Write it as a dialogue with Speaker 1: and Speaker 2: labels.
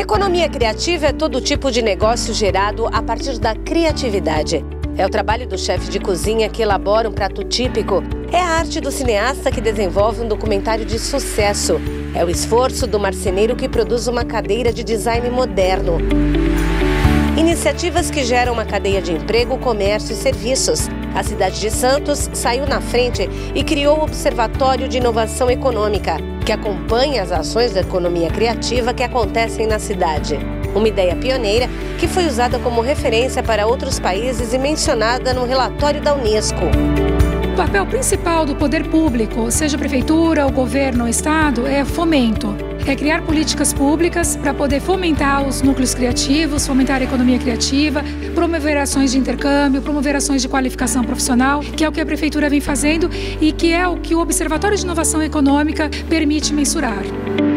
Speaker 1: Economia criativa é todo tipo de negócio gerado a partir da criatividade. É o trabalho do chefe de cozinha que elabora um prato típico. É a arte do cineasta que desenvolve um documentário de sucesso. É o esforço do marceneiro que produz uma cadeira de design moderno. Iniciativas que geram uma cadeia de emprego, comércio e serviços. A cidade de Santos saiu na frente e criou o Observatório de Inovação Econômica, que acompanha as ações da economia criativa que acontecem na cidade. Uma ideia pioneira que foi usada como referência para outros países e mencionada no relatório da Unesco.
Speaker 2: O papel principal do poder público, seja a prefeitura, o governo ou o estado, é fomento. É criar políticas públicas para poder fomentar os núcleos criativos, fomentar a economia criativa, promover ações de intercâmbio, promover ações de qualificação profissional, que é o que a prefeitura vem fazendo e que é o que o Observatório de Inovação Econômica permite mensurar.